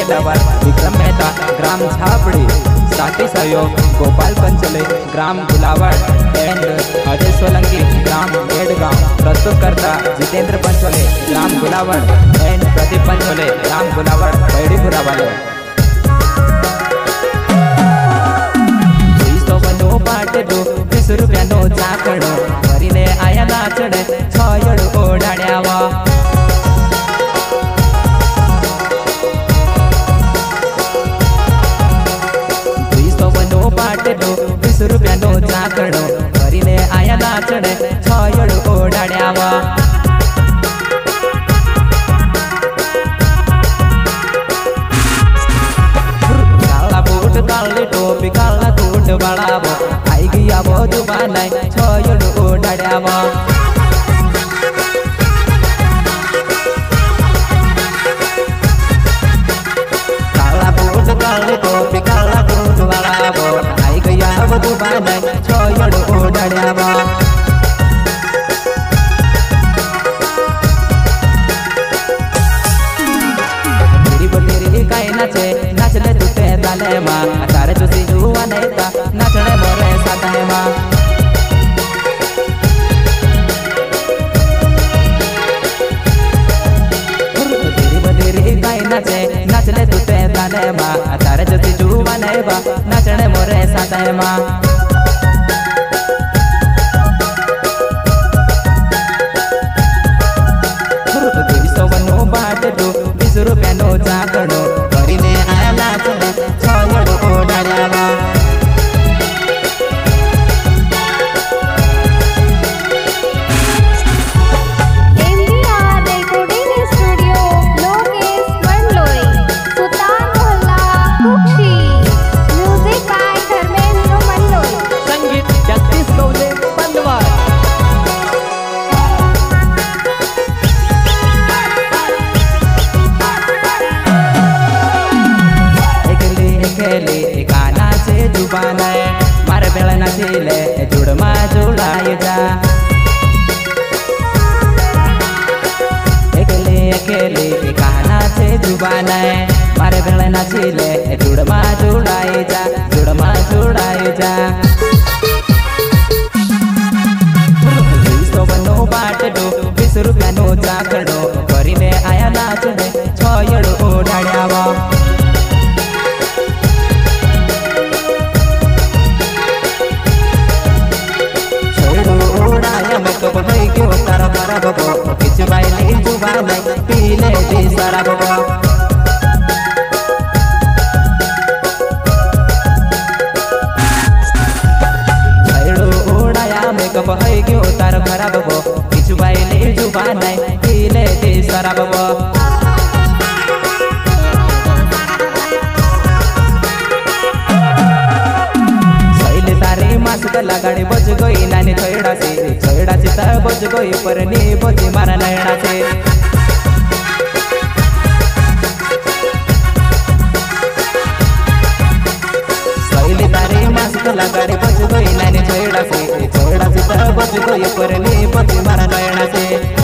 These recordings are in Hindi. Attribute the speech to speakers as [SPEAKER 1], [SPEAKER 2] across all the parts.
[SPEAKER 1] पैदावार विक्रम मेहता ग्राम छापड़ी, साथी सहयोग गोपाल पंचले ग्राम गुलावड़ एंड अजय सोलंकी ग्राम बेड़गांव। प्रस्तुतकर्ता जितेंद्र पंचोले ग्राम गुलावड़ एंड प्रदीप पंचोले ग्राम गुलावड़ बैड़ीपुरा वाले। ₹20 नो चाकड़ो भरीने आया नाचड़े छयड़ ओडाड्यावा। ₹20 नो चाकड़ो भरीने आया नाचड़े छयड़ ओडाड्यावा। काला बूट काली टोपी काला कूट बड़ावो आई गया वो जुबान छयड़ ओडाड्यावा। काला बूट काली टोपी काला कूट बड़ावो आई गया वो जुबान छयड़ ओडाड्यावा। नाचे नाचले तुते ताले माँ तारे तुसी जुआ नेता नाचने मोरे साथे माँ। तेरी गाय नाचे नाचले तुते ताले माँ तारे तुसी जुआ नेता नाचने मोरे साथे माँ। ₹20 नो चाकड़ो भरीने आया नाचड़े छयड़ ओडाड्यावा।
[SPEAKER 2] MBR Recording Studio, Lokesh Mandloi, Sutan Mohalla, Kukshi. Music by Dharmendra Mandloi.
[SPEAKER 1] संगीत जगदीश गौले बंदवार। गाना से जुबान मारे बेला नाचिले जुड़मा जुड़ाए जा। अकेले गाना से जुबान मारे बेला नाचिले जुड़मा जुड़ाए जा जुड़मा जुड़ाए जा। ₹20 नो चाकड़ो भरीने आया नाचने छयड़ ओडाड्यावा। मेकअप भई क्यों तारा पारा बबो किच बाइले जुबान पीले दी सारा बबो। ओढ़ाया मेकअप भई क्यों तारा पारा बबो किच बाइले जुबान पीले दी सारा बबो। मास्क लगाड़ी बज गई नानी छयड़ा से तर बज गई पर नी बजी मारा नयना से। सैली तारी मास्क लगाड़ी बज गई नानी छयड़ा से तर बज गई पर नी बजी मारा नयना से।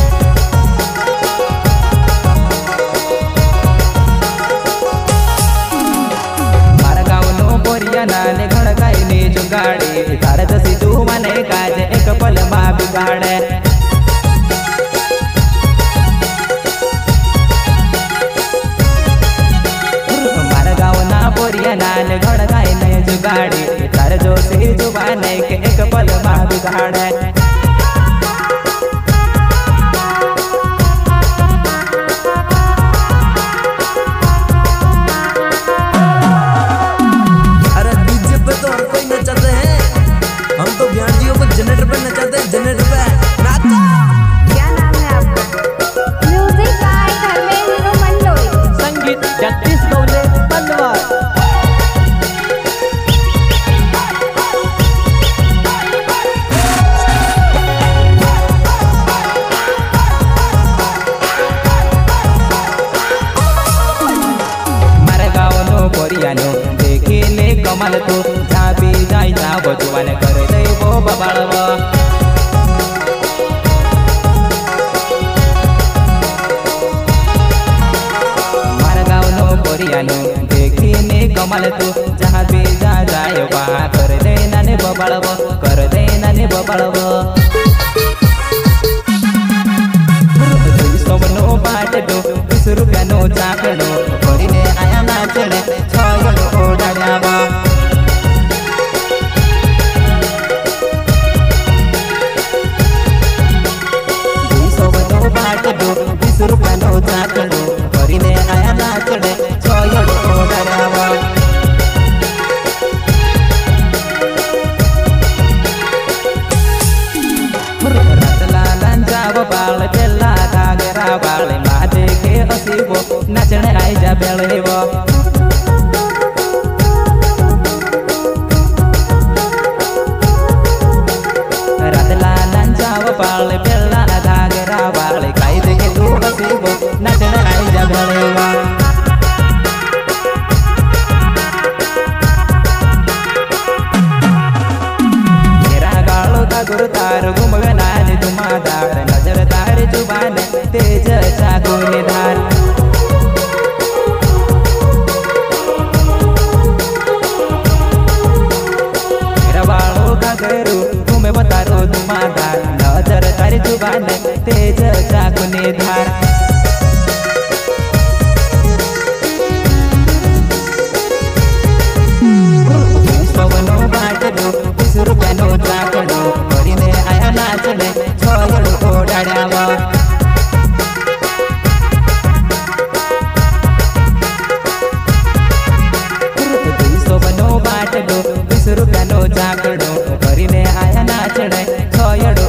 [SPEAKER 1] नाने घड़काई नी जुगाड़ी तारे जसी जुआ ने काज एक पल माँ बिगाड़े। मार गाँव ना बोरिया नाने घड़काई ने जुगाड़ी तारे जो सी जुआ ने के एक पल माँ बिगाड़े।
[SPEAKER 3] जनरेटर पे नचाते हैं, जनरेटर पे नाचो।
[SPEAKER 2] क्या नाम है आपका? Music by Dharmendra Mandloi.
[SPEAKER 1] संगीत जगदीश गौले बंदवार। मारे गाँव नो बोरियानो देखिले कमाल तो झाबी जाई जा बचवान कर दे वो बबाड़वा। कमाल तू जहाँ भी जा जाए वहाँ कर दे नाने बबड़ब कर दे नाने बबड़ब 200 नो बाटलो 20 रुपया नो चाकड़ो भरीने आया नाचने 6 जणो ओडाड्यावा 200 नो बाटलो 20 रुपया नो चाकड़ो भरीने आया नाचने 6 जणो ओडाड्यावा बाल बेला घाघरा बाले माथे के हसीबो नाचने आई जा बेलेबो रातला लंजाव बाल बेला घाघरा बाले काई देखे तू हसीबो नाचने आई जा बेलेबो तेरा गालो का गुरतार घुमवे नानी तुमादार नजर तार जुबान तेज चाकू निधार रवाड़ो का गरू घूमे बतारो तुमादार नजर तार जुबान तेज चाकू निधार पवनो बाटलो 20 रुपया नो चाकड़ो भरीने आया नाचने 6 जणो ओडाड्यावा 200 नो बाटलो 20 रुपया नो चाकड़ो भरीने आया नाचने 6 जणो